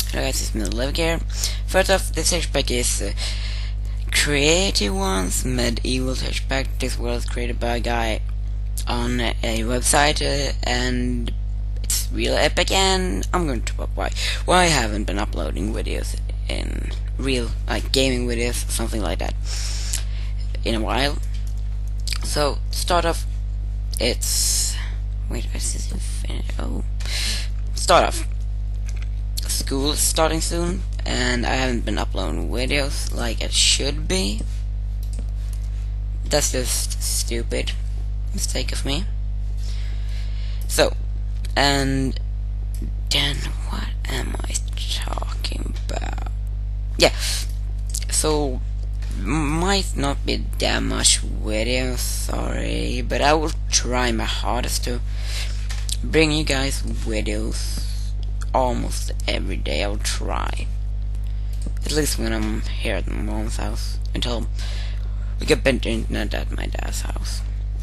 Hello guys, it's Mr. Liv here. First off, this texture pack is Creative Ones Medieval texture pack. This was created by a guy on a website and it's real epic, and I'm going to talk about why I haven't been uploading videos in real, like gaming videos or something like that in a while. So, to start off, it's... wait, I see start off. School is starting soon, and I haven't been uploading videos like it should be. That's just stupid mistake of me. So, and then what am I talking about? Yeah, so might not be that much videos, sorry, but I will try my hardest to bring you guys videos almost every day. I'll try, at least when I'm here at my mom's house, until we get better internet at my dad's house.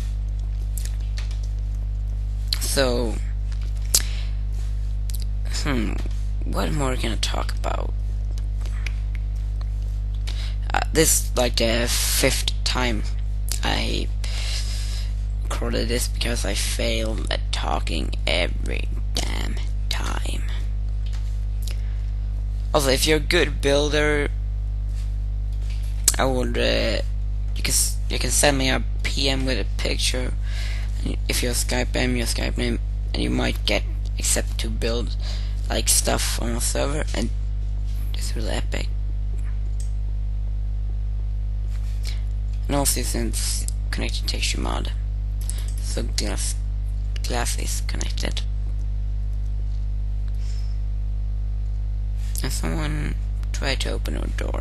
So, what more can I talk about? This is like the 5th time I recorded this because I failed at talking every damn time. Also, if you're a good builder, I would you can send me a PM with a picture. If you're Skype name, your Skype name, and you might get accepted to build like stuff on a server, and it's really epic. And also since connected texture mod, so glass is connected. And someone tried to open a door,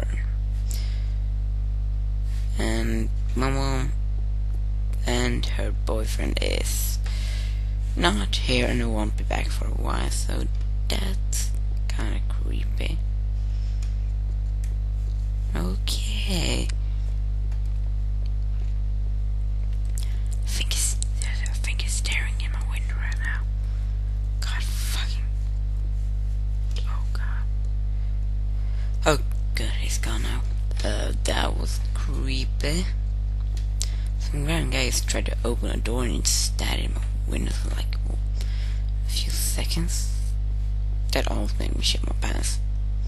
and my mom and her boyfriend is not here and won't be back for a while, so that's kinda creepy. Okay. I think he's staring in my window right now. God fucking... oh god. Oh good, he's gone now. That was creepy. Some random guys tried to open a door and it stared in my window for like a few seconds. That almost made me shit my pants.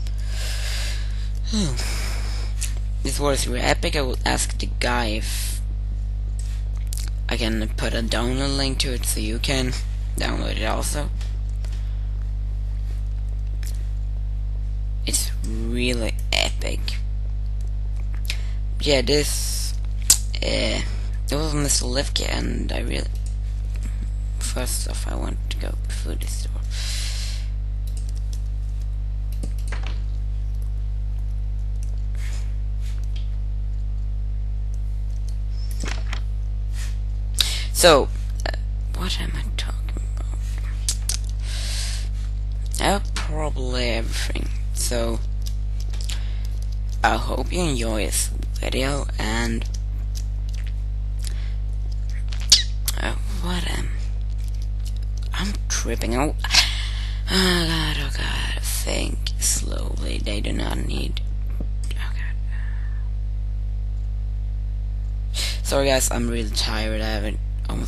This was really epic. I will ask the guy if I can put a download link to it so you can download it also. It's really epic. Yeah, this it was Mr. Lifke, and I really... first off, I want to go to food store. So, what am I talking about? Probably everything. So, I hope you enjoy this video, and I'm tripping. Oh god, think slowly. They do not need... oh god. Sorry guys, I'm really tired. I haven't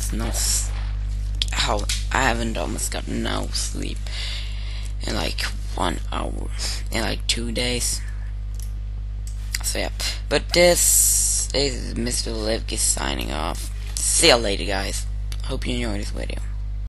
almost got no sleep in like 1 hour in like 2 days. So yeah, but this is Mr. Livke signing off. See ya later guys. Hope you enjoyed this video.